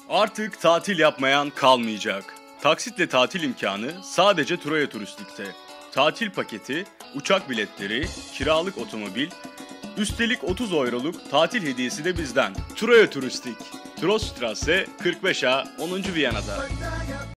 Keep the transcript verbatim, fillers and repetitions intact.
Artık tatil yapmayan kalmayacak. Taksitle tatil imkanı sadece Troya Turistik'te. Tatil paketi, uçak biletleri, kiralık otomobil, üstelik otuz euroluk tatil hediyesi de bizden. Troya Turistik, Troststrasse kırk beş A onuncu Viyana'da.